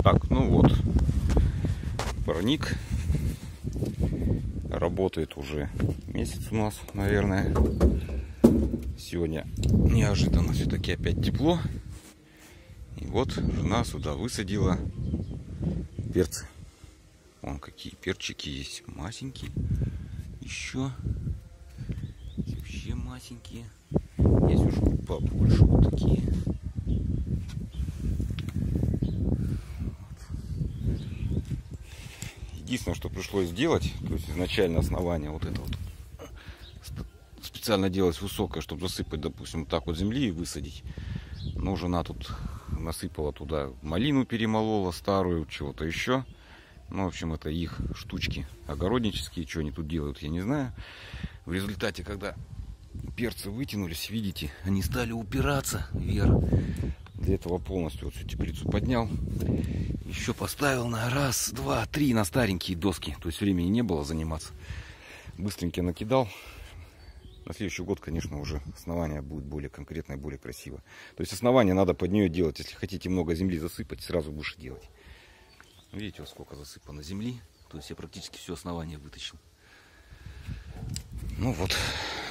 Так, ну вот, парник работает уже месяц у нас, наверное. Сегодня неожиданно все-таки опять тепло. И вот жена сюда высадила перцы. Вон какие перчики есть, масенькие. Еще вообще масенькие. Есть уже побольше, вот такие. Единственное, что пришлось сделать, то есть изначально основание вот это вот специально делать высокое, чтобы засыпать, допустим, вот так вот земли и высадить. Но жена тут насыпала туда малину, перемолола старую, чего-то еще. Ну, в общем, это их штучки огороднические, что они тут делают, я не знаю. В результате, когда перцы вытянулись, видите, они стали упираться вверх. Для этого полностью вот всю теплицу поднял. Еще поставил на раз, два, три на старенькие доски. То есть времени не было заниматься. Быстренько накидал. На следующий год, конечно, уже основание будет более конкретное, более красиво. То есть основание надо под нее делать. Если хотите много земли засыпать, сразу выше делать. Видите, вот сколько засыпано земли. То есть я практически все основание вытащил. Ну вот.